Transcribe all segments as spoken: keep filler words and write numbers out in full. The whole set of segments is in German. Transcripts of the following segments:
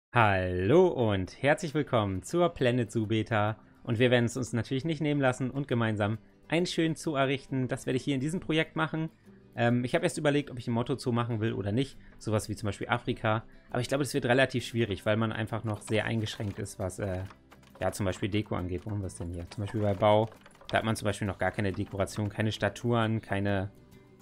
Hallo und herzlich willkommen zur Planet Zoo Beta. Und wir werden es uns natürlich nicht nehmen lassen und gemeinsam einen schönen Zoo errichten. Das werde ich hier in diesem Projekt machen. Ähm, ich habe erst überlegt, ob ich ein Motto-Zoo machen will oder nicht. Sowas wie zum Beispiel Afrika. Aber ich glaube, das wird relativ schwierig, weil man einfach noch sehr eingeschränkt ist, was äh, ja, zum Beispiel Deko angeht. Wo haben wir es denn hier? Zum Beispiel bei Bau. Da hat man zum Beispiel noch gar keine Dekoration, keine Statuen, keine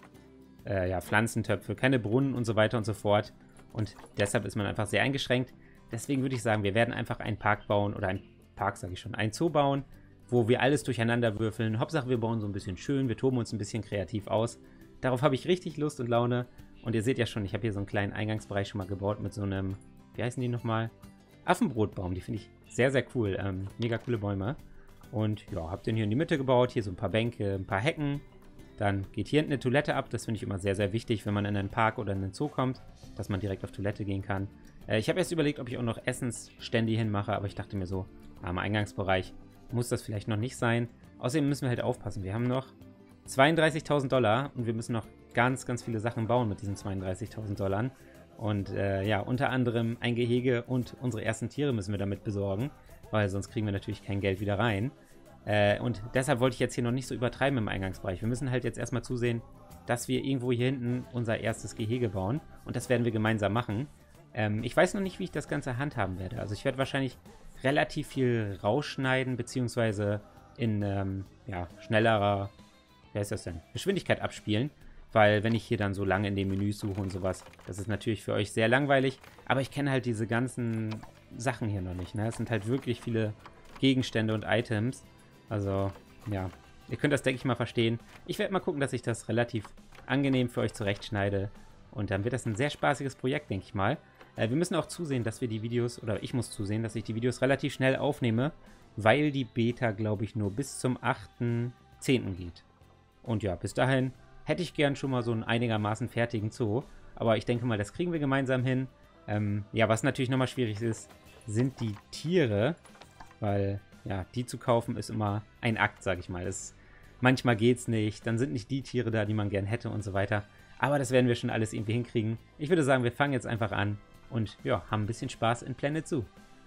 äh, ja, Pflanzentöpfe, keine Brunnen und so weiter und so fort. Und deshalb ist man einfach sehr eingeschränkt. Deswegen würde ich sagen, wir werden einfach einen Park bauen, oder einen Park, sage ich schon, einen Zoo bauen, wo wir alles durcheinander würfeln. Hauptsache, wir bauen so ein bisschen schön, wir toben uns ein bisschen kreativ aus. Darauf habe ich richtig Lust und Laune. Und ihr seht ja schon, ich habe hier so einen kleinen Eingangsbereich schon mal gebaut mit so einem, wie heißen die nochmal? Affenbrotbaum. Die finde ich sehr, sehr cool. Ähm, mega coole Bäume. Und ja, habe den hier in die Mitte gebaut. Hier so ein paar Bänke, ein paar Hecken. Dann geht hier hinten eine Toilette ab. Das finde ich immer sehr, sehr wichtig, wenn man in einen Park oder in einen Zoo kommt, dass man direkt auf Toilette gehen kann. Ich habe erst überlegt, ob ich auch noch Essensstände hier hinmache, aber ich dachte mir so, am Eingangsbereich muss das vielleicht noch nicht sein. Außerdem müssen wir halt aufpassen. Wir haben noch zweiunddreißigtausend Dollar und wir müssen noch ganz, ganz viele Sachen bauen mit diesen zweiunddreißigtausend Dollar. Und äh, ja, unter anderem ein Gehege und unsere ersten Tiere müssen wir damit besorgen, weil sonst kriegen wir natürlich kein Geld wieder rein. Äh, und deshalb wollte ich jetzt hier noch nicht so übertreiben im Eingangsbereich. Wir müssen halt jetzt erstmal zusehen, dass wir irgendwo hier hinten unser erstes Gehege bauen. Und das werden wir gemeinsam machen. Ähm, ich weiß noch nicht, wie ich das Ganze handhaben werde. Also ich werde wahrscheinlich relativ viel rausschneiden, beziehungsweise in ähm, ja, schnellerer, wie heißt das denn, Geschwindigkeit abspielen. Weil wenn ich hier dann so lange in den Menüs suche und sowas, das ist natürlich für euch sehr langweilig. Aber ich kenne halt diese ganzen Sachen hier noch nicht. Ne? Es sind halt wirklich viele Gegenstände und Items. Also, ja, ihr könnt das, denke ich mal, verstehen. Ich werde mal gucken, dass ich das relativ angenehm für euch zurechtschneide. Und dann wird das ein sehr spaßiges Projekt, denke ich mal. Wir müssen auch zusehen, dass wir die Videos, oder ich muss zusehen, dass ich die Videos relativ schnell aufnehme, weil die Beta, glaube ich, nur bis zum achten zehnten geht. Und ja, bis dahin hätte ich gern schon mal so einen einigermaßen fertigen Zoo. Aber ich denke mal, das kriegen wir gemeinsam hin. Ähm, ja, was natürlich nochmal schwierig ist, sind die Tiere. Weil, ja, die zu kaufen ist immer ein Akt, sage ich mal. Das, manchmal geht's nicht, dann sind nicht die Tiere da, die man gern hätte und so weiter. Aber das werden wir schon alles irgendwie hinkriegen. Ich würde sagen, wir fangen jetzt einfach an. Und ja, haben ein bisschen Spaß in Planet Zoo.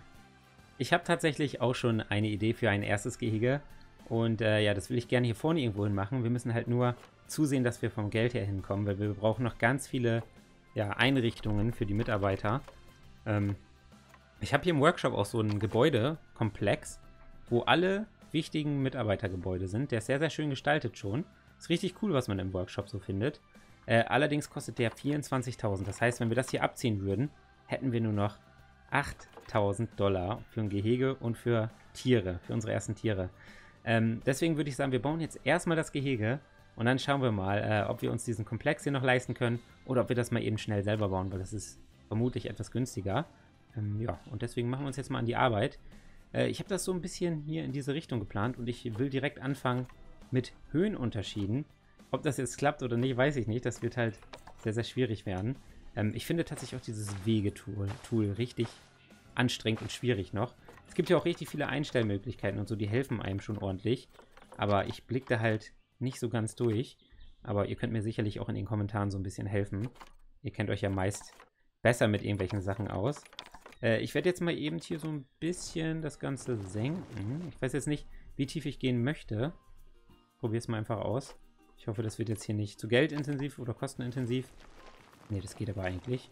Ich habe tatsächlich auch schon eine Idee für ein erstes Gehege. Und äh, ja, das will ich gerne hier vorne irgendwo hin machen. Wir müssen halt nur zusehen, dass wir vom Geld her hinkommen, weil wir brauchen noch ganz viele ja, Einrichtungen für die Mitarbeiter. Ähm, ich habe hier im Workshop auch so einen Gebäudekomplex, wo alle wichtigen Mitarbeitergebäude sind. Der ist sehr, sehr schön gestaltet schon. Ist richtig cool, was man im Workshop so findet. Äh, allerdings kostet der vierundzwanzigtausend. Das heißt, wenn wir das hier abziehen würden, hätten wir nur noch achttausend Dollar für ein Gehege und für Tiere, für unsere ersten Tiere. Ähm, deswegen würde ich sagen, wir bauen jetzt erstmal das Gehege und dann schauen wir mal, äh, ob wir uns diesen Komplex hier noch leisten können oder ob wir das mal eben schnell selber bauen, weil das ist vermutlich etwas günstiger. Ähm, ja, und deswegen machen wir uns jetzt mal an die Arbeit. Äh, ich habe das so ein bisschen hier in diese Richtung geplant und ich will direkt anfangen mit Höhenunterschieden. Ob das jetzt klappt oder nicht, weiß ich nicht. Das wird halt sehr, sehr schwierig werden. Ähm, ich finde tatsächlich auch dieses Wegetool Tool richtig anstrengend und schwierig noch. Es gibt ja auch richtig viele Einstellmöglichkeiten und so, die helfen einem schon ordentlich. Aber ich blicke da halt nicht so ganz durch. Aber ihr könnt mir sicherlich auch in den Kommentaren so ein bisschen helfen. Ihr kennt euch ja meist besser mit irgendwelchen Sachen aus. Äh, ich werde jetzt mal eben hier so ein bisschen das Ganze senken. Ich weiß jetzt nicht, wie tief ich gehen möchte. Probiere es mal einfach aus. Ich hoffe, das wird jetzt hier nicht zu geldintensiv oder kostenintensiv. Ne, das geht aber eigentlich.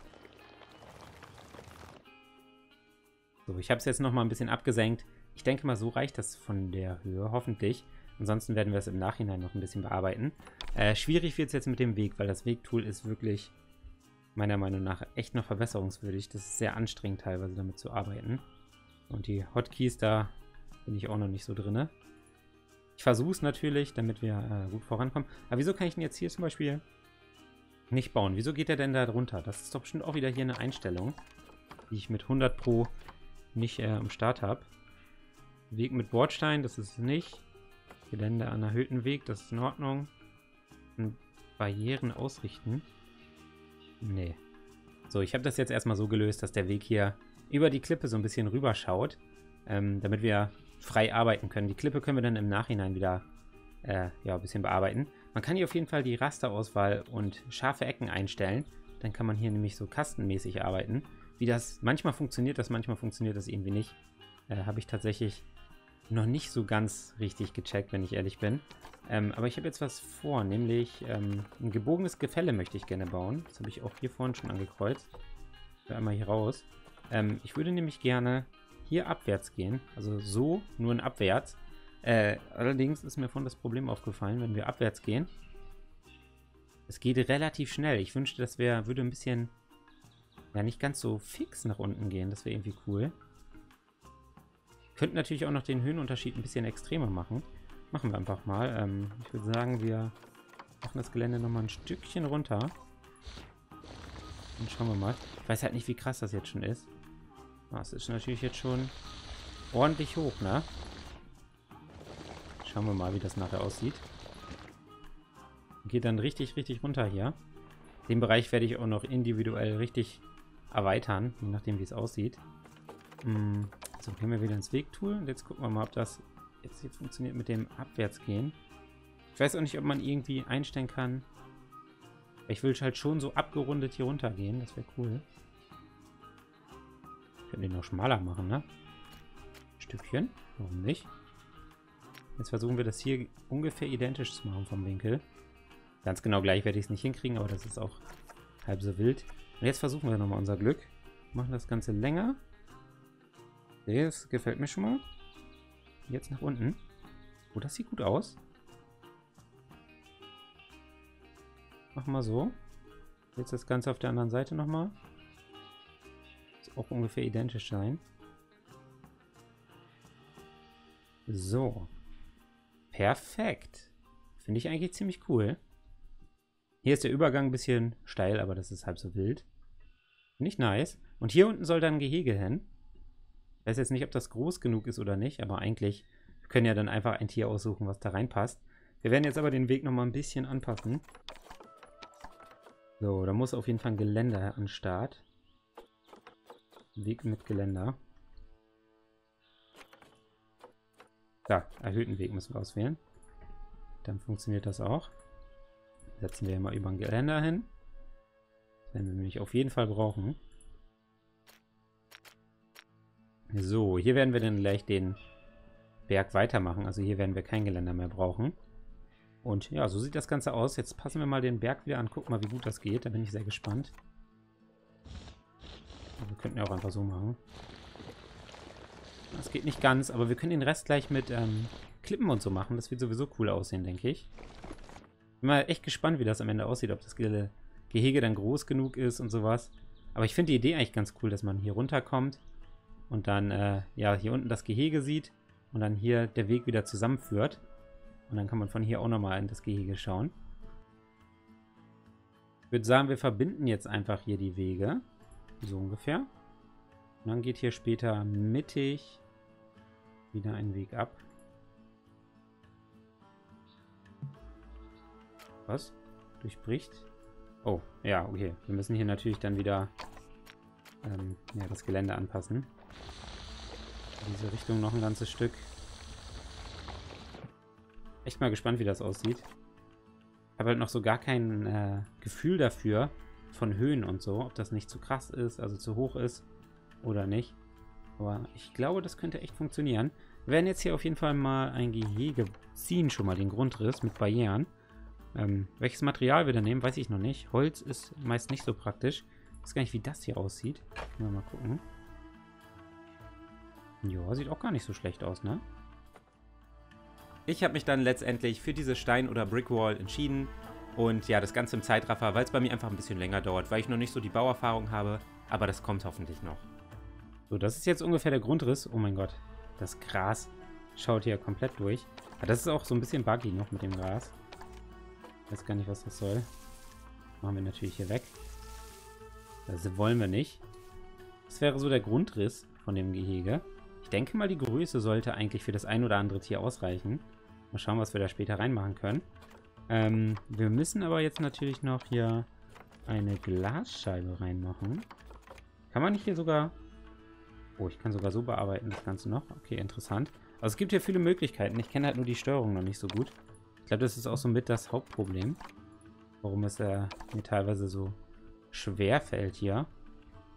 So, ich habe es jetzt nochmal ein bisschen abgesenkt. Ich denke mal, so reicht das von der Höhe, hoffentlich. Ansonsten werden wir es im Nachhinein noch ein bisschen bearbeiten. Äh, schwierig wird es jetzt mit dem Weg, weil das Wegtool ist wirklich meiner Meinung nach echt noch verbesserungswürdig. Das ist sehr anstrengend teilweise damit zu arbeiten. Und die Hotkeys, da bin ich auch noch nicht so drin. Ich versuche es natürlich, damit wir äh, gut vorankommen. Aber wieso kann ich denn jetzt hier zum Beispiel nicht bauen? Wieso geht der denn da drunter? Das ist doch bestimmt auch wieder hier eine Einstellung, die ich mit hundert Pro nicht äh, am Start habe. Weg mit Bordstein, das ist es nicht. Gelände an erhöhten Weg, das ist in Ordnung. Und Barrieren ausrichten. Nee. So, ich habe das jetzt erstmal so gelöst, dass der Weg hier über die Klippe so ein bisschen rüber schaut, ähm, damit wir frei arbeiten können. Die Klippe können wir dann im Nachhinein wieder äh, ja, ein bisschen bearbeiten. Man kann hier auf jeden Fall die Rasterauswahl und scharfe Ecken einstellen. Dann kann man hier nämlich so kastenmäßig arbeiten. wie das manchmal funktioniert, das manchmal funktioniert das irgendwie nicht. Äh, habe ich tatsächlich noch nicht so ganz richtig gecheckt, wenn ich ehrlich bin. Ähm, aber ich habe jetzt was vor, nämlich ähm, ein gebogenes Gefälle möchte ich gerne bauen. Das habe ich auch hier vorhin schon angekreuzt. Ich will einmal hier raus. Ähm, ich würde nämlich gerne hier abwärts gehen. Also so, nur in abwärts. Äh, allerdings ist mir vorhin das Problem aufgefallen, wenn wir abwärts gehen. Es geht relativ schnell. Ich wünschte, das wär, würde ein bisschen, ja, nicht ganz so fix nach unten gehen. Das wäre irgendwie cool. Könnten natürlich auch noch den Höhenunterschied ein bisschen extremer machen. Machen wir einfach mal. Ähm, ich würde sagen, wir machen das Gelände nochmal ein Stückchen runter. Und schauen wir mal. Ich weiß halt nicht, wie krass das jetzt schon ist. Ah, es ist natürlich jetzt schon ordentlich hoch, ne? Schauen wir mal, wie das nachher aussieht. Geht dann richtig, richtig runter hier. Den Bereich werde ich auch noch individuell richtig erweitern, je nachdem, wie es aussieht. Hm. So, gehen wir wieder ins Wegtool. Und jetzt gucken wir mal, ob das jetzt hier funktioniert mit dem Abwärtsgehen. Ich weiß auch nicht, ob man irgendwie einstellen kann. Ich will halt schon so abgerundet hier runter gehen. Das wäre cool. Wir können den noch schmaler machen, ne? Ein Stückchen. Warum nicht? Jetzt versuchen wir das hier ungefähr identisch zu machen vom Winkel. Ganz genau gleich werde ich es nicht hinkriegen, aber das ist auch halb so wild. Und jetzt versuchen wir nochmal unser Glück. Machen das Ganze länger. Das gefällt mir schon mal. Jetzt nach unten. Oh, das sieht gut aus. Machen wir so. Jetzt das Ganze auf der anderen Seite nochmal. Muss auch ungefähr identisch sein. So. Perfekt. Finde ich eigentlich ziemlich cool. Hier ist der Übergang ein bisschen steil, aber das ist halb so wild. Finde ich nice. Und hier unten soll dann ein Gehege hin. Ich weiß jetzt nicht, ob das groß genug ist oder nicht, aber eigentlich wir können ja dann einfach ein Tier aussuchen, was da reinpasst. Wir werden jetzt aber den Weg nochmal ein bisschen anpassen. So, da muss auf jeden Fall ein Geländer an den Start. Weg mit Geländer. Da, erhöhten Weg müssen wir auswählen. Dann funktioniert das auch. Setzen wir mal über ein Geländer hin. Das werden wir nämlich auf jeden Fall brauchen. So, hier werden wir dann gleich den Berg weitermachen. Also hier werden wir kein Geländer mehr brauchen. Und ja, so sieht das Ganze aus. Jetzt passen wir mal den Berg wieder an. Gucken mal, wie gut das geht. Da bin ich sehr gespannt. Wir könnten ja auch einfach so machen. Das geht nicht ganz, aber wir können den Rest gleich mit ähm, Klippen und so machen. Das wird sowieso cool aussehen, denke ich. Bin mal echt gespannt, wie das am Ende aussieht. Ob das Ge Gehege dann groß genug ist und sowas. Aber ich finde die Idee eigentlich ganz cool, dass man hier runterkommt. Und dann, äh, ja, hier unten das Gehege sieht. Und dann hier der Weg wieder zusammenführt. Und dann kann man von hier auch nochmal in das Gehege schauen. Ich würde sagen, wir verbinden jetzt einfach hier die Wege. So ungefähr. Und dann geht hier später mittig wieder ein Weg ab. Was? Durchbricht? Oh, ja, okay. Wir müssen hier natürlich dann wieder ähm, ja, das Gelände anpassen. In diese Richtung noch ein ganzes Stück. Echt mal gespannt, wie das aussieht. Ich habe halt noch so gar kein äh, Gefühl dafür von Höhen und so, ob das nicht zu krass ist, also zu hoch ist oder nicht. Aber ich glaube, das könnte echt funktionieren. Wir werden jetzt hier auf jeden Fall mal ein Gehege ziehen, schon mal den Grundriss mit Barrieren. Ähm, welches Material wir da nehmen, weiß ich noch nicht. Holz ist meist nicht so praktisch. Ich weiß gar nicht, wie das hier aussieht. Mal, mal gucken. Ja, sieht auch gar nicht so schlecht aus, ne? Ich habe mich dann letztendlich für diese Stein- oder Brickwall entschieden. Und ja, das Ganze im Zeitraffer, weil es bei mir einfach ein bisschen länger dauert, weil ich noch nicht so die Bauerfahrung habe. Aber das kommt hoffentlich noch. So, das ist jetzt ungefähr der Grundriss. Oh mein Gott, das Gras schaut hier komplett durch. Ja, das ist auch so ein bisschen buggy noch mit dem Gras. Ich weiß gar nicht, was das soll. Machen wir natürlich hier weg. Das wollen wir nicht. Das wäre so der Grundriss von dem Gehege. Ich denke mal, die Größe sollte eigentlich für das ein oder andere Tier ausreichen. Mal schauen, was wir da später reinmachen können. Ähm, wir müssen aber jetzt natürlich noch hier eine Glasscheibe reinmachen. Kann man nicht hier sogar... Oh, ich kann sogar so bearbeiten, das Ganze noch. Okay, interessant. Also es gibt hier viele Möglichkeiten. Ich kenne halt nur die Steuerung noch nicht so gut. Ich glaube, das ist auch so mit das Hauptproblem. Warum es äh, mir teilweise so schwer fällt hier.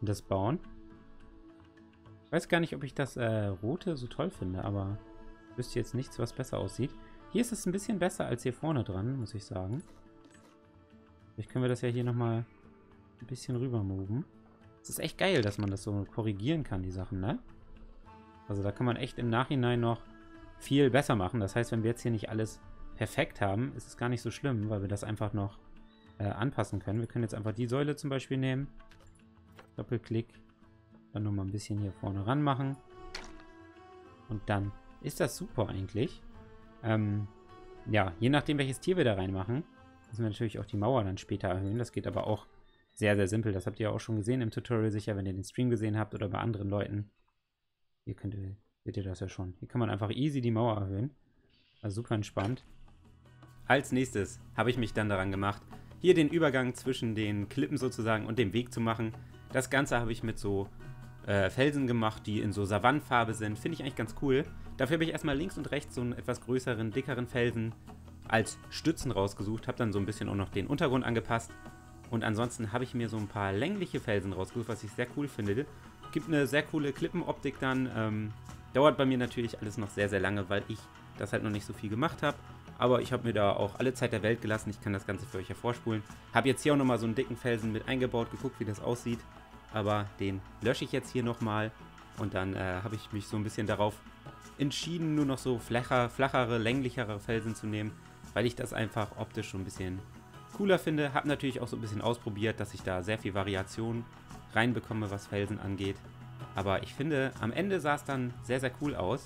und das bauen. Ich weiß gar nicht, ob ich das äh, Rote so toll finde, aber ich wüsste jetzt nichts, was besser aussieht. Hier ist es ein bisschen besser als hier vorne dran, muss ich sagen. Vielleicht können wir das ja hier nochmal ein bisschen rüber moven. Es ist echt geil, dass man das so korrigieren kann, die Sachen, ne? Also da kann man echt im Nachhinein noch viel besser machen. Das heißt, wenn wir jetzt hier nicht alles perfekt haben, ist es gar nicht so schlimm, weil wir das einfach noch äh, anpassen können. Wir können jetzt einfach die Säule zum Beispiel nehmen. Doppelklick. Dann nochmal ein bisschen hier vorne ran machen. Und dann ist das super eigentlich. Ähm, ja, je nachdem, welches Tier wir da reinmachen, müssen wir natürlich auch die Mauer dann später erhöhen. Das geht aber auch sehr, sehr simpel. Das habt ihr auch schon gesehen im Tutorial sicher, wenn ihr den Stream gesehen habt oder bei anderen Leuten. Hier könnt ihr, seht ihr das ja schon. Hier kann man einfach easy die Mauer erhöhen. Also super entspannt. Als nächstes habe ich mich dann daran gemacht, hier den Übergang zwischen den Klippen sozusagen und dem Weg zu machen. Das Ganze habe ich mit so äh, Felsen gemacht, die in so Savannenfarbe sind. Finde ich eigentlich ganz cool. Dafür habe ich erstmal links und rechts so einen etwas größeren, dickeren Felsen als Stützen rausgesucht. Habe dann so ein bisschen auch noch den Untergrund angepasst. Und ansonsten habe ich mir so ein paar längliche Felsen rausgesucht, was ich sehr cool finde. Gibt eine sehr coole Klippenoptik dann. Ähm, dauert bei mir natürlich alles noch sehr, sehr lange, weil ich das halt noch nicht so viel gemacht habe. Aber ich habe mir da auch alle Zeit der Welt gelassen. Ich kann das Ganze für euch hervorspulen. Habe jetzt hier auch nochmal so einen dicken Felsen mit eingebaut, geguckt, wie das aussieht. Aber den lösche ich jetzt hier nochmal. Und dann äh, habe ich mich so ein bisschen darauf entschieden, nur noch so flacher, flachere, länglichere Felsen zu nehmen, weil ich das einfach optisch schon ein bisschen cooler finde. Habe natürlich auch so ein bisschen ausprobiert, dass ich da sehr viel Variation reinbekomme, was Felsen angeht. Aber ich finde, am Ende sah es dann sehr, sehr cool aus.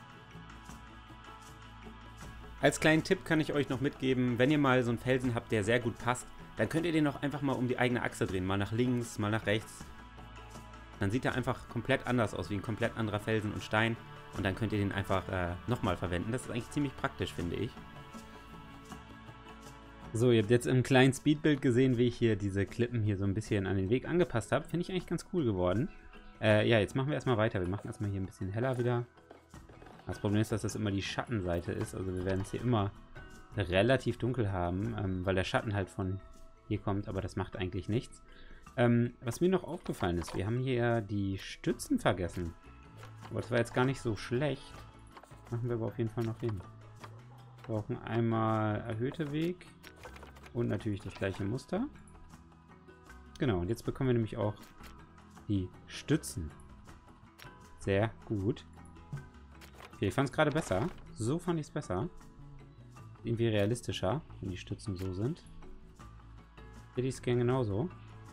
Als kleinen Tipp kann ich euch noch mitgeben, wenn ihr mal so einen Felsen habt, der sehr gut passt, dann könnt ihr den auch einfach mal um die eigene Achse drehen. Mal nach links, mal nach rechts. Dann sieht er einfach komplett anders aus, wie ein komplett anderer Felsen und Stein. Und dann könnt ihr den einfach äh, nochmal verwenden. Das ist eigentlich ziemlich praktisch, finde ich. So, ihr habt jetzt im kleinen Speedbild gesehen, wie ich hier diese Klippen hier so ein bisschen an den Weg angepasst habe. Finde ich eigentlich ganz cool geworden. Äh, ja, jetzt machen wir erstmal weiter. Wir machen erstmal hier ein bisschen heller wieder. Das Problem ist, dass das immer die Schattenseite ist. Also wir werden es hier immer relativ dunkel haben, ähm, weil der Schatten halt von hier kommt. Aber das macht eigentlich nichts. Ähm, was mir noch aufgefallen ist, wir haben hier die Stützen vergessen. Aber das war jetzt gar nicht so schlecht. Machen wir aber auf jeden Fall noch hin. Wir brauchen einmal erhöhte Weg. Und natürlich das gleiche Muster. Genau, und jetzt bekommen wir nämlich auch die Stützen. Sehr gut. Okay, ich fand es gerade besser. So fand ich es besser. Irgendwie realistischer, wenn die Stützen so sind. Hätte ich es gern genauso.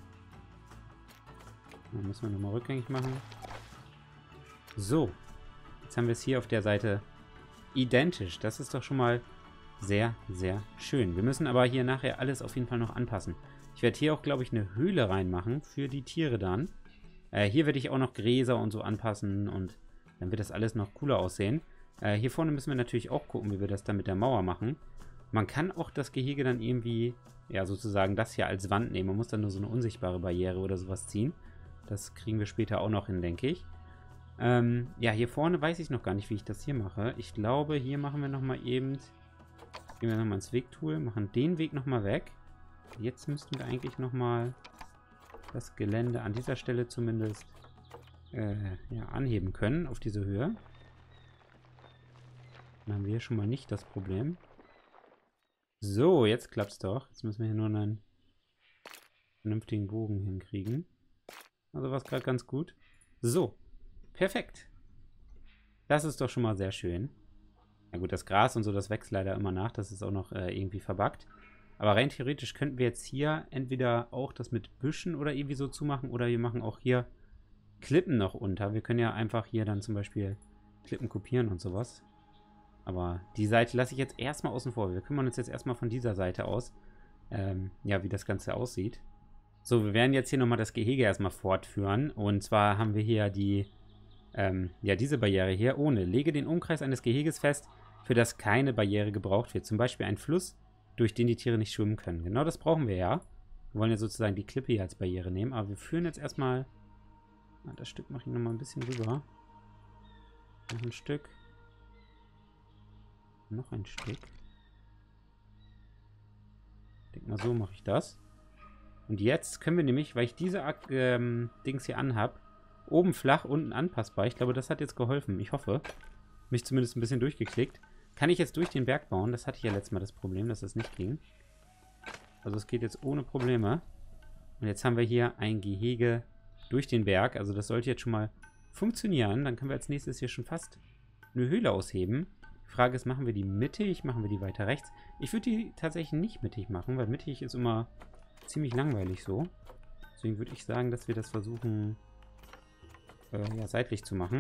Dann müssen wir nochmal rückgängig machen. So. Jetzt haben wir es hier auf der Seite identisch. Das ist doch schon mal sehr, sehr schön. Wir müssen aber hier nachher alles auf jeden Fall noch anpassen. Ich werde hier auch, glaube ich, eine Höhle reinmachen für die Tiere dann. Äh, hier werde ich auch noch Gräser und so anpassen und dann wird das alles noch cooler aussehen. Äh, hier vorne müssen wir natürlich auch gucken, wie wir das dann mit der Mauer machen. Man kann auch das Gehege dann irgendwie, ja, sozusagen das hier als Wand nehmen. Man muss dann nur so eine unsichtbare Barriere oder sowas ziehen. Das kriegen wir später auch noch hin, denke ich. Ähm, ja, hier vorne weiß ich noch gar nicht, wie ich das hier mache. Ich glaube, hier machen wir nochmal eben... Gehen wir nochmal ins Wegtool, machen den Weg nochmal weg. Jetzt müssten wir eigentlich nochmal das Gelände an dieser Stelle zumindest äh, ja, anheben können auf diese Höhe. Dann haben wir hier schon mal nicht das Problem. So, jetzt klappt's doch. Jetzt müssen wir hier nur einen vernünftigen Bogen hinkriegen. Also war es gerade ganz gut. So, perfekt. Das ist doch schon mal sehr schön. Na gut, das Gras und so, das wächst leider immer nach. Das ist auch noch äh, irgendwie verbuggt. Aber rein theoretisch könnten wir jetzt hier entweder auch das mit Büschen oder irgendwie so zumachen. Oder wir machen auch hier Klippen noch unter. Wir können ja einfach hier dann zum Beispiel Klippen kopieren und sowas. Aber die Seite lasse ich jetzt erstmal außen vor. Wir kümmern uns jetzt erstmal von dieser Seite aus. Ähm, ja, wie das Ganze aussieht. So, wir werden jetzt hier nochmal das Gehege erstmal fortführen. Und zwar haben wir hier die... Ähm, ja, diese Barriere hier ohne. Lege den Umkreis eines Geheges fest, für das keine Barriere gebraucht wird. Zum Beispiel ein Fluss, durch den die Tiere nicht schwimmen können. Genau das brauchen wir ja. Wir wollen ja sozusagen die Klippe hier als Barriere nehmen. Aber wir führen jetzt erstmal... Ah, das Stück mache ich nochmal ein bisschen rüber. Noch ein Stück. Noch ein Stück. Ich denke mal, so mache ich das. Und jetzt können wir nämlich, weil ich diese ähm, Dings hier anhab, oben flach, unten anpassbar. Ich glaube, das hat jetzt geholfen. Ich hoffe. Mich zumindest ein bisschen durchgeklickt. Kann ich jetzt durch den Berg bauen? Das hatte ich ja letztes Mal das Problem, dass das nicht ging. Also es geht jetzt ohne Probleme. Und jetzt haben wir hier ein Gehege durch den Berg. Also das sollte jetzt schon mal funktionieren. Dann können wir als nächstes hier schon fast eine Höhle ausheben. Die Frage ist, machen wir die mittig? Machen wir die weiter rechts? Ich würde die tatsächlich nicht mittig machen, weil mittig ist immer ziemlich langweilig so. Deswegen würde ich sagen, dass wir das versuchen, äh, ja, seitlich zu machen.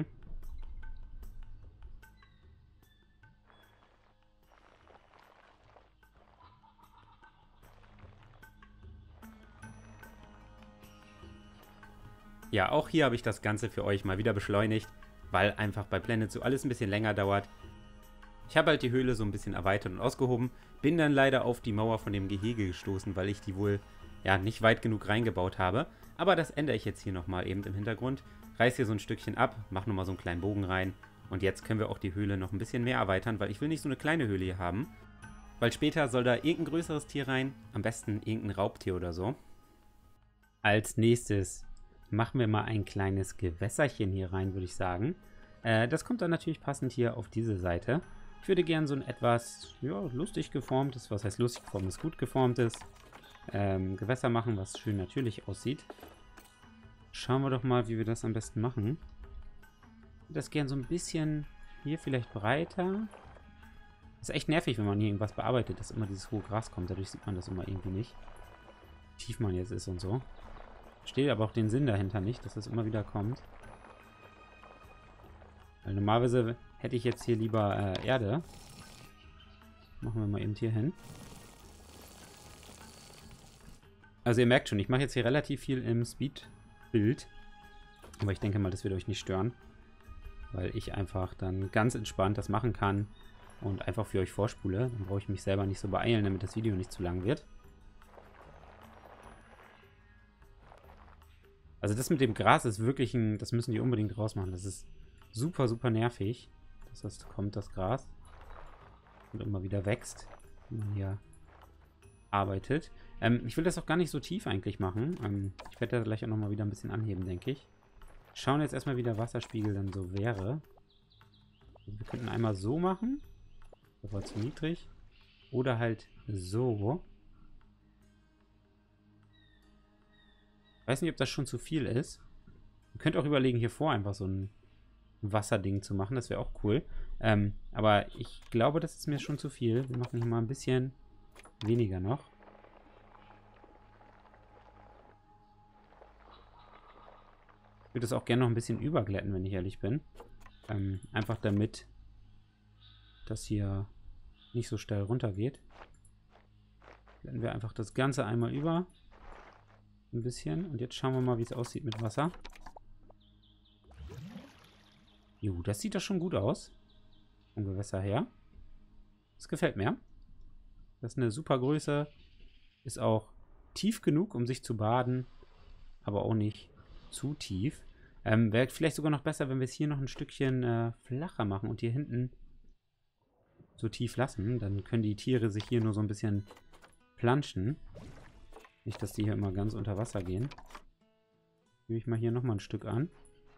Ja, auch hier habe ich das Ganze für euch mal wieder beschleunigt, weil einfach bei Planet Zoo alles ein bisschen länger dauert. Ich habe halt die Höhle so ein bisschen erweitert und ausgehoben, bin dann leider auf die Mauer von dem Gehege gestoßen, weil ich die wohl ja nicht weit genug reingebaut habe. Aber das ändere ich jetzt hier nochmal eben im Hintergrund. Reiß hier so ein Stückchen ab, mache nochmal so einen kleinen Bogen rein. Und jetzt können wir auch die Höhle noch ein bisschen mehr erweitern, weil ich will nicht so eine kleine Höhle hier haben. Weil später soll da irgendein größeres Tier rein, am besten irgendein Raubtier oder so. Als nächstes machen wir mal ein kleines Gewässerchen hier rein, würde ich sagen. Äh, das kommt dann natürlich passend hier auf diese Seite. Ich würde gerne so ein etwas, ja, lustig geformtes, was heißt lustig geformtes, gut geformtes ähm, Gewässer machen, was schön natürlich aussieht. Schauen wir doch mal, wie wir das am besten machen. Ich würde das gerne so ein bisschen hier vielleicht breiter. Ist echt nervig, wenn man hier irgendwas bearbeitet, dass immer dieses hohe Gras kommt. Dadurch sieht man das immer irgendwie nicht. Wie tief man jetzt ist und so. Verstehe aber auch den Sinn dahinter nicht, dass das immer wieder kommt. Weil normalerweise hätte ich jetzt hier lieber äh, Erde. Machen wir mal eben hier hin. Also ihr merkt schon, ich mache jetzt hier relativ viel im Speed-Bild. Aber ich denke mal, das wird euch nicht stören. Weil ich einfach dann ganz entspannt das machen kann. Und einfach für euch vorspule. Dann brauche ich mich selber nicht so beeilen, damit das Video nicht zu lang wird. Also das mit dem Gras ist wirklich ein... Das müssen die unbedingt rausmachen. Das ist super, super nervig. Dass das kommt, das Gras. Und immer wieder wächst. Wenn man hier arbeitet. Ähm, ich will das auch gar nicht so tief eigentlich machen. Ähm, ich werde da gleich auch nochmal wieder ein bisschen anheben, denke ich. Schauen jetzt erstmal, wie der Wasserspiegel dann so wäre. Also wir könnten einmal so machen. Das war zu niedrig. Oder halt so. Ich weiß nicht, ob das schon zu viel ist. Ihr könnt auch überlegen, hier vor einfach so ein Wasserding zu machen. Das wäre auch cool. Ähm, aber ich glaube, das ist mir schon zu viel. Wir machen hier mal ein bisschen weniger noch. Ich würde das auch gerne noch ein bisschen überglätten, wenn ich ehrlich bin. Ähm, einfach damit das hier nicht so steil runtergeht. Glätten wir einfach das Ganze einmal über. Ein bisschen. Und jetzt schauen wir mal, wie es aussieht mit Wasser. Jo, das sieht doch schon gut aus. Vom Gewässer her. Das gefällt mir. Das ist eine super Größe. Ist auch tief genug, um sich zu baden. Aber auch nicht zu tief. Ähm, wäre vielleicht sogar noch besser, wenn wir es hier noch ein Stückchen äh, flacher machen und hier hinten so tief lassen. Dann können die Tiere sich hier nur so ein bisschen planschen. Nicht, dass die hier immer ganz unter Wasser gehen. Nehme ich mal hier nochmal ein Stück an.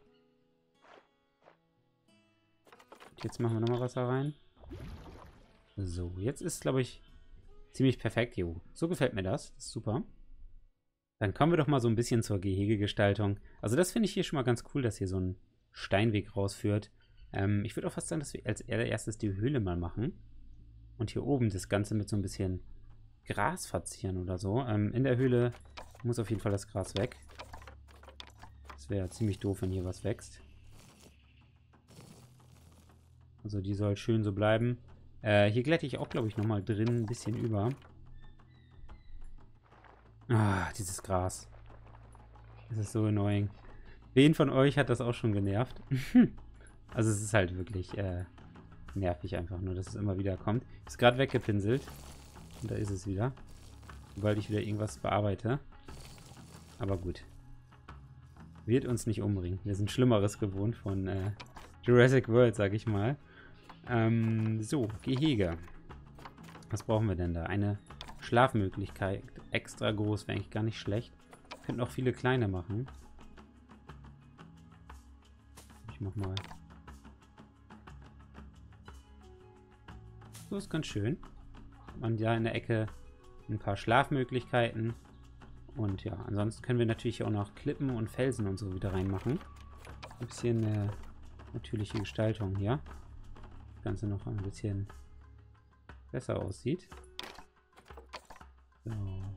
Und jetzt machen wir nochmal Wasser rein. So, jetzt ist, glaube ich, ziemlich perfekt. Jo, so gefällt mir das. Das ist super. Dann kommen wir doch mal so ein bisschen zur Gehegegestaltung. Also das finde ich hier schon mal ganz cool, dass hier so ein Steinweg rausführt. Ähm, ich würde auch fast sagen, dass wir als allererstes die Höhle mal machen. Und hier oben das Ganze mit so ein bisschen Gras verzieren oder so. Ähm, in der Höhle muss auf jeden Fall das Gras weg. Das wäre ziemlich doof, wenn hier was wächst. Also die soll schön so bleiben. Äh, hier glätte ich auch, glaube ich, nochmal drin ein bisschen über. Ah, dieses Gras. Das ist so annoying. Wen von euch hat das auch schon genervt? Also es ist halt wirklich äh, nervig einfach nur, dass es immer wieder kommt. Ist gerade weggepinselt. Und da ist es wieder. Sobald ich wieder irgendwas bearbeite. Aber gut. Wird uns nicht umbringen. Wir sind Schlimmeres gewohnt von äh, Jurassic World, sag ich mal. Ähm, so, Gehege. Was brauchen wir denn da? Eine Schlafmöglichkeit extra groß. Wäre eigentlich gar nicht schlecht. Wir könnten auch viele kleine machen. Ich mach mal. So ist ganz schön. Hat man ja in der Ecke ein paar Schlafmöglichkeiten. Und ja, ansonsten können wir natürlich auch noch Klippen und Felsen und so wieder reinmachen. Ein bisschen äh, natürliche Gestaltung hier. Das Ganze noch ein bisschen besser aussieht. So.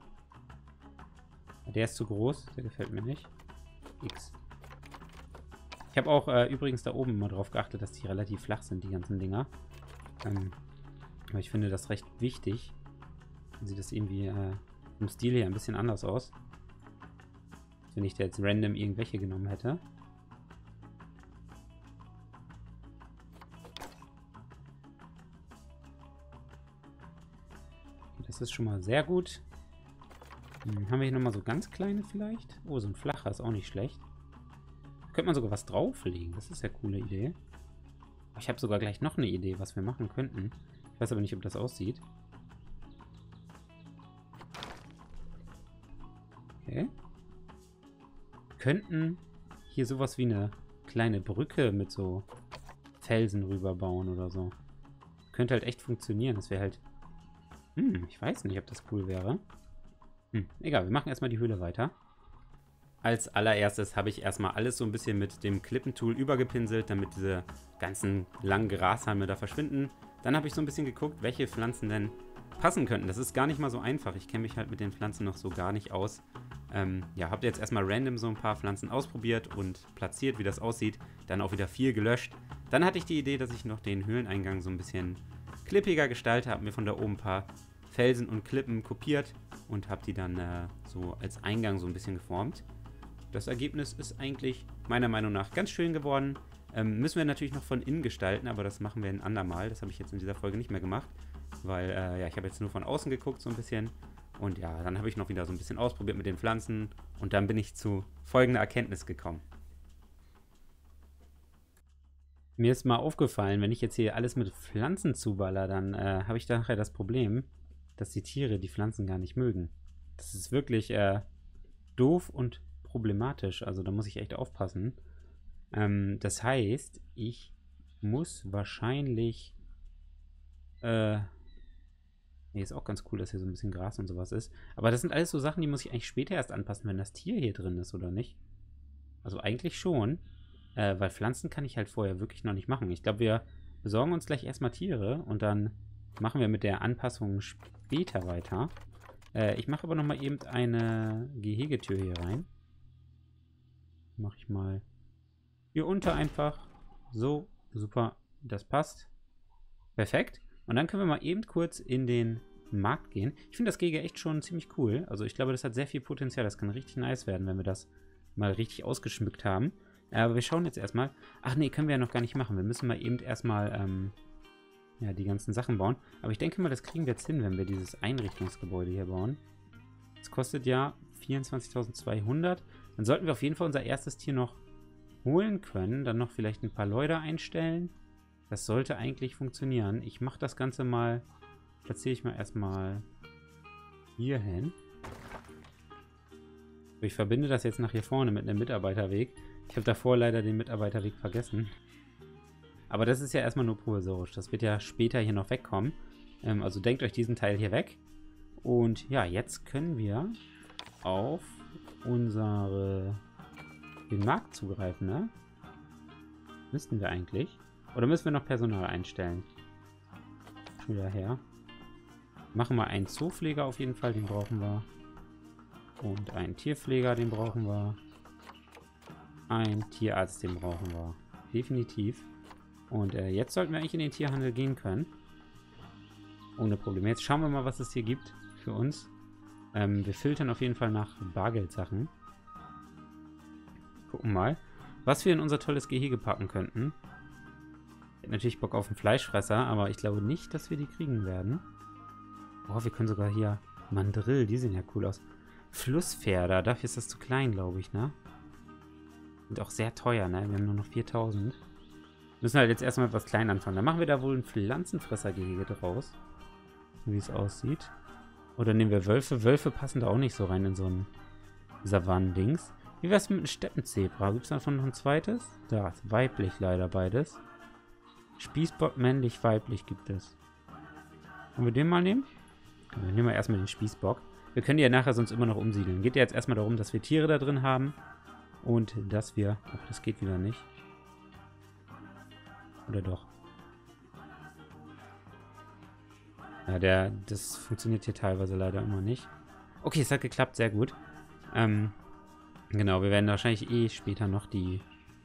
Der ist zu groß, der gefällt mir nicht. X. Ich habe auch äh, übrigens da oben mal drauf geachtet, dass die relativ flach sind, die ganzen Dinger. Ähm, aber ich finde das recht wichtig. Dann sieht das irgendwie äh, im Stil her ein bisschen anders aus. Wenn ich da jetzt random irgendwelche genommen hätte. Das ist schon mal sehr gut. Hm, haben wir hier nochmal so ganz kleine vielleicht? Oh, so ein flacher ist auch nicht schlecht. Könnte man sogar was drauflegen. Das ist ja eine coole Idee. Ich habe sogar gleich noch eine Idee, was wir machen könnten. Ich weiß aber nicht, ob das aussieht. Okay. Wir könnten hier sowas wie eine kleine Brücke mit so Felsen rüberbauen oder so. Könnte halt echt funktionieren. Das wäre halt... Hm, ich weiß nicht, ob das cool wäre. Hm, egal, wir machen erstmal die Höhle weiter. Als allererstes habe ich erstmal alles so ein bisschen mit dem Klippentool übergepinselt, damit diese ganzen langen Grashalme da verschwinden. Dann habe ich so ein bisschen geguckt, welche Pflanzen denn passen könnten. Das ist gar nicht mal so einfach. Ich kenne mich halt mit den Pflanzen noch so gar nicht aus. Ähm, ja, habe jetzt erstmal random so ein paar Pflanzen ausprobiert und platziert, wie das aussieht. Dann auch wieder viel gelöscht. Dann hatte ich die Idee, dass ich noch den Höhleneingang so ein bisschen klippiger gestalte. Habe mir von da oben ein paar Felsen und Klippen kopiert und habe die dann äh, so als Eingang so ein bisschen geformt. Das Ergebnis ist eigentlich meiner Meinung nach ganz schön geworden. Ähm, müssen wir natürlich noch von innen gestalten, aber das machen wir ein andermal. Das habe ich jetzt in dieser Folge nicht mehr gemacht, weil äh, ja, ich habe jetzt nur von außen geguckt so ein bisschen. Und ja, dann habe ich noch wieder so ein bisschen ausprobiert mit den Pflanzen und dann bin ich zu folgender Erkenntnis gekommen. Mir ist mal aufgefallen, wenn ich jetzt hier alles mit Pflanzen zuballer, dann äh, habe ich da nachher das Problem, dass die Tiere die Pflanzen gar nicht mögen. Das ist wirklich äh, doof und problematisch. Also da muss ich echt aufpassen. Ähm, das heißt, ich muss wahrscheinlich... Äh, nee, ist auch ganz cool, dass hier so ein bisschen Gras und sowas ist. Aber das sind alles so Sachen, die muss ich eigentlich später erst anpassen, wenn das Tier hier drin ist, oder nicht? Also eigentlich schon. Äh, weil Pflanzen kann ich halt vorher wirklich noch nicht machen. Ich glaube, wir besorgen uns gleich erstmal Tiere und dann machen wir mit der Anpassung später weiter. Äh, ich mache aber nochmal eben eine Gehegetür hier rein. Mache ich mal hier unter einfach. So, super, das passt. Perfekt. Und dann können wir mal eben kurz in den Markt gehen. Ich finde das Gehege echt schon ziemlich cool. Also ich glaube, das hat sehr viel Potenzial. Das kann richtig nice werden, wenn wir das mal richtig ausgeschmückt haben. Aber wir schauen jetzt erstmal. Ach nee, können wir ja noch gar nicht machen. Wir müssen mal eben erstmal ähm, ja, die ganzen Sachen bauen. Aber ich denke mal, das kriegen wir jetzt hin, wenn wir dieses Einrichtungsgebäude hier bauen. Das kostet ja vierundzwanzigtausendzweihundert. Dann sollten wir auf jeden Fall unser erstes Tier noch holen können. Dann noch vielleicht ein paar Leute einstellen. Das sollte eigentlich funktionieren. Ich mache das Ganze mal, platziere ich mal erstmal hier hin. Ich verbinde das jetzt nach hier vorne mit einem Mitarbeiterweg. Ich habe davor leider den Mitarbeiterweg vergessen. Aber das ist ja erstmal nur provisorisch. Das wird ja später hier noch wegkommen. Ähm, also denkt euch diesen Teil hier weg. Und ja, jetzt können wir auf unsere den Markt zugreifen, ne? Müssten wir eigentlich. Oder müssen wir noch Personal einstellen? Schon wieder her. Machen wir einen Zoopfleger auf jeden Fall, den brauchen wir. Und einen Tierpfleger, den brauchen wir. Ein Tierarzt, den brauchen wir. Definitiv. Und äh, jetzt sollten wir eigentlich in den Tierhandel gehen können. Ohne Probleme. Jetzt schauen wir mal, was es hier gibt für uns. Ähm, wir filtern auf jeden Fall nach Bargeldsachen. Gucken mal, was wir in unser tolles Gehege packen könnten. Ich hätte natürlich Bock auf einen Fleischfresser, aber ich glaube nicht, dass wir die kriegen werden. Oh, wir können sogar hier Mandrill, die sehen ja cool aus. Flusspferde, dafür ist das zu klein, glaube ich, ne? Sind auch sehr teuer, ne? Wir haben nur noch viertausend. Müssen halt jetzt erstmal etwas klein anfangen. Dann machen wir da wohl ein Pflanzenfressergehege draus. Wie es aussieht. Oder nehmen wir Wölfe? Wölfe passen da auch nicht so rein in so ein Savannen-Dings. Wie wär's mit einem Steppenzebra? Gibt es davon noch ein zweites? Da, ist weiblich leider beides. Spießbock männlich, weiblich gibt es. Wollen wir den mal nehmen? Wir nehmen wir erstmal den Spießbock. Wir können die ja nachher sonst immer noch umsiedeln. Geht ja jetzt erstmal darum, dass wir Tiere da drin haben. Und dass wir... Ach, das geht wieder nicht. Oder doch? Ja, der... Das funktioniert hier teilweise leider immer nicht. Okay, es hat geklappt, sehr gut. Ähm... Genau, wir werden wahrscheinlich eh später noch die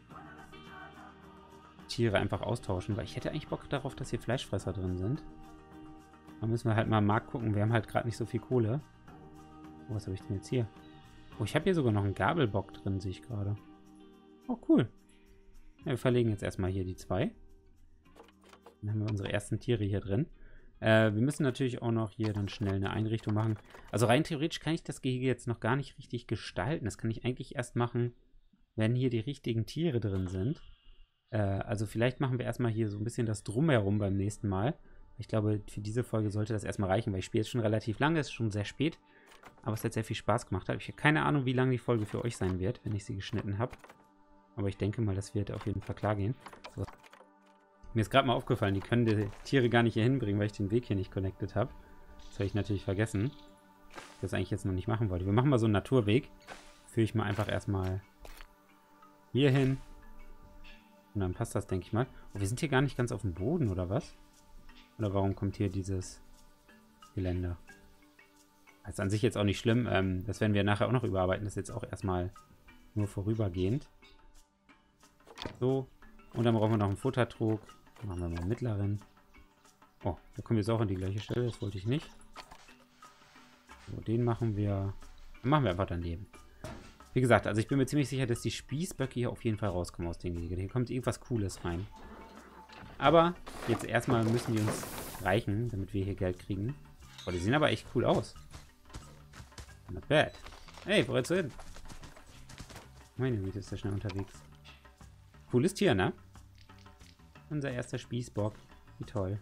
Tiere einfach austauschen, weil ich hätte eigentlich Bock darauf, dass hier Fleischfresser drin sind. Da müssen wir halt mal am Markt gucken. Wir haben halt gerade nicht so viel Kohle. Oh, was habe ich denn jetzt hier? Oh, ich habe hier sogar noch einen Gabelbock drin, sehe ich gerade. Oh, cool. Ja, wir verlegen jetzt erstmal hier die zwei. Dann haben wir unsere ersten Tiere hier drin. Äh, wir müssen natürlich auch noch hier dann schnell eine Einrichtung machen. Also rein theoretisch kann ich das Gehege jetzt noch gar nicht richtig gestalten. Das kann ich eigentlich erst machen, wenn hier die richtigen Tiere drin sind. Äh, also vielleicht machen wir erstmal hier so ein bisschen das Drumherum beim nächsten Mal. Ich glaube, für diese Folge sollte das erstmal reichen, weil ich spiele jetzt schon relativ lange, es ist schon sehr spät. Aber es hat sehr viel Spaß gemacht. Ich habe keine Ahnung, wie lange die Folge für euch sein wird, wenn ich sie geschnitten habe. Aber ich denke mal, das wird auf jeden Fall klar gehen. So. Mir ist gerade mal aufgefallen, die können die Tiere gar nicht hier hinbringen, weil ich den Weg hier nicht connected habe. Das habe ich natürlich vergessen. Ich das eigentlich jetzt noch nicht machen wollte. Wir machen mal so einen Naturweg. Führe ich mal einfach erstmal hier hin. Und dann passt das, denke ich mal. Oh, wir sind hier gar nicht ganz auf dem Boden, oder was? Oder warum kommt hier dieses Geländer? Das ist an sich jetzt auch nicht schlimm. Ähm, das werden wir nachher auch noch überarbeiten. Das ist jetzt auch erstmal nur vorübergehend. So. Und dann brauchen wir noch einen Futtertrog. Machen wir mal einen mittleren. Oh, da kommen wir jetzt auch an die gleiche Stelle. Das wollte ich nicht. So, den machen wir... Den machen wir einfach daneben. Wie gesagt, also ich bin mir ziemlich sicher, dass die Spießböcke hier auf jeden Fall rauskommen aus den Gehegen. Hier kommt irgendwas Cooles rein. Aber jetzt erstmal müssen die uns reichen, damit wir hier Geld kriegen. Oh, die sehen aber echt cool aus. Not bad. Hey, wo willst du hin? Meine Güte, ist der schnell unterwegs. Cooles Tier, ne? Unser erster Spießbock. Wie toll.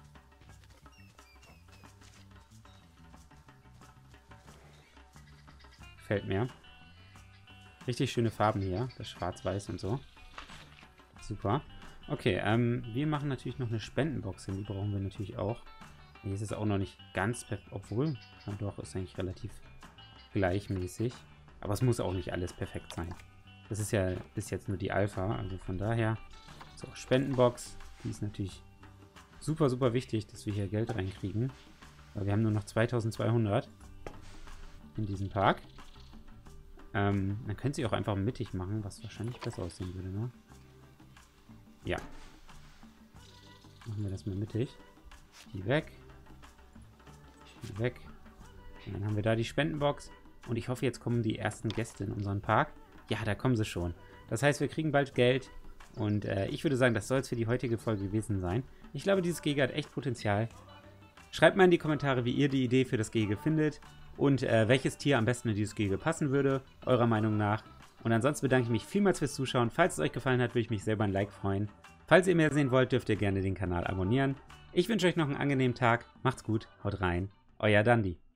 Gefällt mir. Richtig schöne Farben hier. Das Schwarz-Weiß und so. Super. Okay, ähm, wir machen natürlich noch eine Spendenbox hin. Die brauchen wir natürlich auch. Hier ist es auch noch nicht ganz perfekt. Obwohl, ja doch, ist eigentlich relativ gleichmäßig. Aber es muss auch nicht alles perfekt sein. Das ist ja bis jetzt nur die Alpha. Also von daher. So, Spendenbox. Die ist natürlich super, super wichtig, dass wir hier Geld reinkriegen. Weil wir haben nur noch zweitausendzweihundert in diesem Park. Ähm, dann könnt ihr auch einfach mittig machen, was wahrscheinlich besser aussehen würde, ne? Ja. Machen wir das mal mittig. Die weg. Die weg. Und dann haben wir da die Spendenbox. Und ich hoffe, jetzt kommen die ersten Gäste in unseren Park. Ja, da kommen sie schon. Das heißt, wir kriegen bald Geld. Und äh, ich würde sagen, das soll es für die heutige Folge gewesen sein. Ich glaube, dieses Gehege hat echt Potenzial. Schreibt mal in die Kommentare, wie ihr die Idee für das Gehege findet. Und äh, welches Tier am besten in dieses Gehege passen würde, eurer Meinung nach. Und ansonsten bedanke ich mich vielmals fürs Zuschauen. Falls es euch gefallen hat, würde ich mich selber ein Like freuen. Falls ihr mehr sehen wollt, dürft ihr gerne den Kanal abonnieren. Ich wünsche euch noch einen angenehmen Tag. Macht's gut, haut rein. Euer Dandi.